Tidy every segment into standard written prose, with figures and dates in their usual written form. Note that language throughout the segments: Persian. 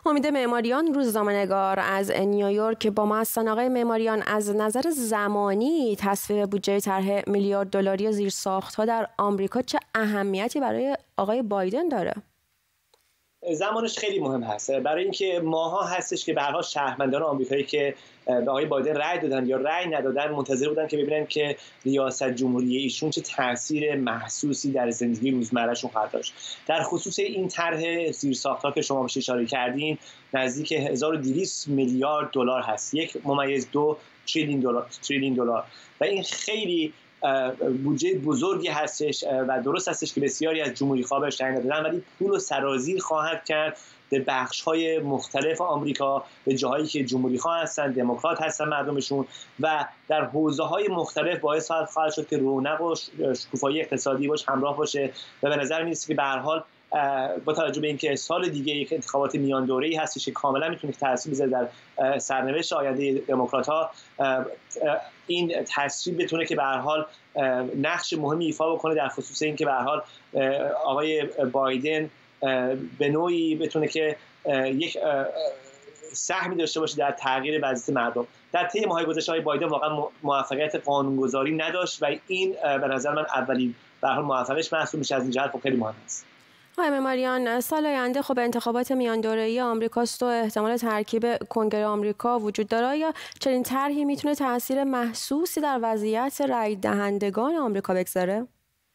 امید معماریان، روزنامه‌نگار از نیویورک، با ما هستن. آقای معماریان، از نظر زمانی تصویب بودجه طرح میلیارد دلاری زیرساخت‌ها در آمریکا چه اهمیتی برای آقای بایدن داره؟ زمانش خیلی مهم هست، برای اینکه ماها هستش که به هر حال شهروندان آمریکایی که به آقای بایدن رأی دادن یا رأی ندادن منتظر بودن که ببینن که ریاست جمهوری ایشون چه تاثیر محسوسی در زندگی روزمرهشون خواهد داشت. در خصوص این طرح زیرساخت‌ها که شما بهش اشاره کردین، نزدیک 1200 میلیارد دلار هست، 1.2 تریلیون دلار و این خیلی بودجه بزرگی هستش و درست هستش که بسیاری از جمهوری‌خواها بهش رأی ندادن، ولی پول و سرازیر خواهد کرد به بخش‌های مختلف آمریکا، به جاهایی که جمهوری‌خواه هستن، دموکرات هستن مردمشون، و در حوزه‌های مختلف باعث خواهد شد که رونق و شکوفایی اقتصادی باش همراه باشه و به نظر میاد که به هر حال با توجه به اینکه سال دیگه یک انتخابات میان دوره‌ای هستش که کاملا میتونه تاثیر بذاره در سرنوشت آینده دموکرات‌ها، این تصویب بتونه که به هر حال نقش مهمی ایفا بکنه در خصوص اینکه به هر حال آقای بایدن به نوعی بتونه که یک سهمی داشته باشه در تغییر وضعیت مردم. در طی ماه‌های گذشته آقای بایدن واقعا موفقیت قانونگذاری نداشت و این به نظر من اولین به هر حال موفقیتش محسوب میشه. از این جهت خیلی مهم است. آقای معماریان، سال آینده خب انتخابات میان دوره‌ای آمریکاست و احتمال ترکیب کنگره آمریکا وجود داره. یا چنین طرحی میتونه تاثیر محسوسی در وضعیت رای دهندگان آمریکا بگذاره؟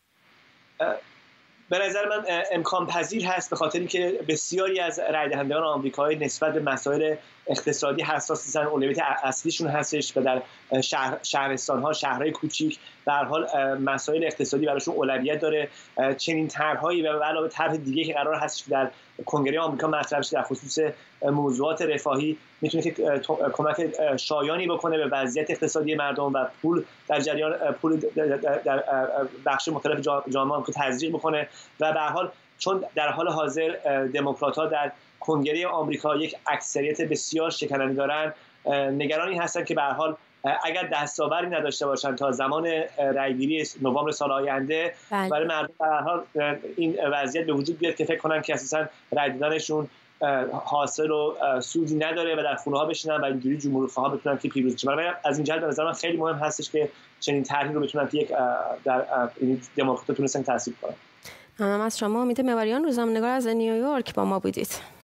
به نظر من امکان پذیر هست، به خاطر اینکه بسیاری از رای دهندگان آمریکایی نسبت به مسائل اقتصادی حساس هستن. اولویت اصلیشون هستش و در شهرستان‌ها، شهرهای کوچیک به هر حال مسائل اقتصادی براشون اولویت داره. چنین طرحهایی و علاوه طرح دیگه که قرار هست در کنگره آمریکا مطرح بشه در خصوص موضوعات رفاهی میتونه که کمک شایانی بکنه به وضعیت اقتصادی مردم و پول در جریان پول در بخش مختلف جامعه آمریکا تزریق بکنه و به هر حال چون در حال حاضر دموکرات‌ها در کنگره آمریکا یک اکثریت بسیار شکننده دارن، نگرانی هستن که به هر حال اگر دستاوردی نداشته باشن تا زمان رأیگیری نوامبر سال آینده برای مردم به هر حال این وضعیت به وجود بیاد که فکر کنن که اساساً رأی دادنشون حاصل و سودی نداره و در خونه‌ها بشینن و اینجوری جمهوری‌خواها بتونن که پیروز بشن. از این جهت به نظر من خیلی مهم هستش که چنین طرحی رو بتونن که یک در دموکرات‌ها تونستن تاثیر کنن. ممنونم از شما. امید معماریان، روزنامه‌نگار از نیویورک، با ما بودید.